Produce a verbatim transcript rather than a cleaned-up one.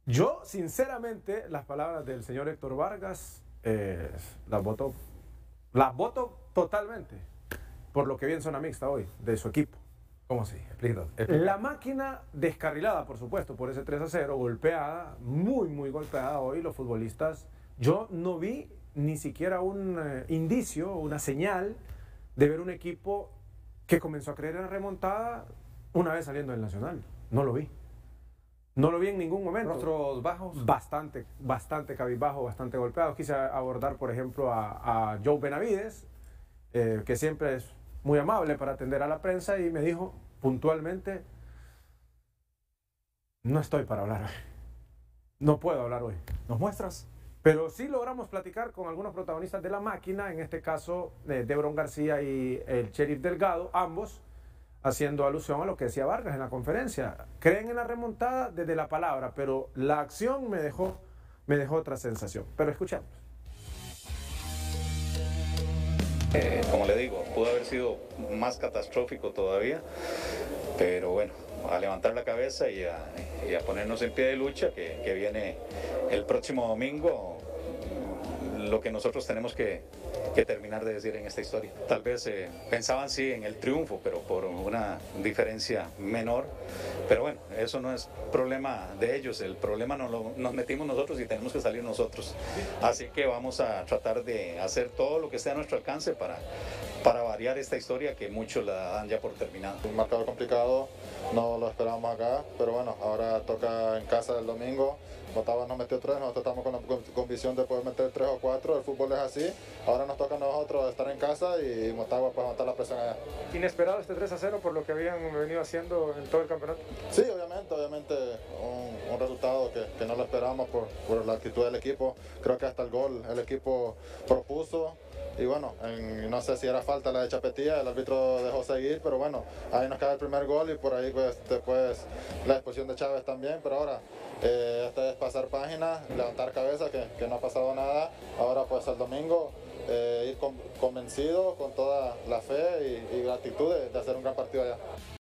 Yo, sinceramente, las palabras del señor Héctor Vargas eh, las voto, las voto totalmente por lo que vi en zona mixta hoy de su equipo. ¿Cómo así? Explícalo. La máquina descarrilada, por supuesto, por ese tres a cero, golpeada, muy, muy golpeada hoy, los futbolistas. Yo no vi ni siquiera un eh, indicio, una señal de ver un equipo que comenzó a creer en la remontada una vez saliendo del Nacional. No lo vi. No lo vi en ningún momento. ¿Rostros bajos? Bastante, bastante cabizbajo, bastante golpeado. Quise abordar, por ejemplo, a, a Joe Benavides, eh, que siempre es muy amable para atender a la prensa, y me dijo puntualmente: no estoy para hablar hoy. No puedo hablar hoy. ¿Nos muestras? Pero sí logramos platicar con algunos protagonistas de la máquina, en este caso eh, Debron García y el Sheriff Delgado, ambos haciendo alusión a lo que decía Vargas en la conferencia. Creen en la remontada desde la palabra, pero la acción me dejó, me dejó otra sensación. Pero escuchamos. Eh, como le digo, pudo haber sido más catastrófico todavía, pero bueno, a levantar la cabeza y a, y a ponernos en pie de lucha, que, que viene el próximo domingo, lo que nosotros tenemos que, que terminar de decir en esta historia. Tal vez eh, pensaban sí en el triunfo, pero por una diferencia menor. Pero bueno, eso no es problema de ellos, el problema nos, lo, nos metimos nosotros y tenemos que salir nosotros. Así que vamos a tratar de hacer todo lo que esté a nuestro alcance para, para variar esta historia que muchos la dan ya por terminada. Un marcador complicado, no lo esperábamos acá, pero bueno, ahora toca en casa el domingo. Motagua nos metió tres, nosotros estamos con la con, con visión de poder meter tres o cuatro, el fútbol es así. Ahora nos toca a nosotros estar en casa y Motagua pues aguantar la presión allá. ¿Inesperado este tres a cero por lo que habían venido haciendo en todo el campeonato? Sí, obviamente, obviamente un, un resultado que, que no lo esperábamos por, por la actitud del equipo. Creo que hasta el gol el equipo propuso. Y bueno, en, no sé si era falta la de Chapetía, el árbitro dejó seguir, pero bueno, ahí nos cae el primer gol y por ahí pues después la expulsión de Chávez también, pero ahora eh, este es pasar página, levantar cabeza, que, que no ha pasado nada. Ahora pues el domingo eh, ir con, convencido, con toda la fe y, y gratitud de, de hacer un gran partido allá.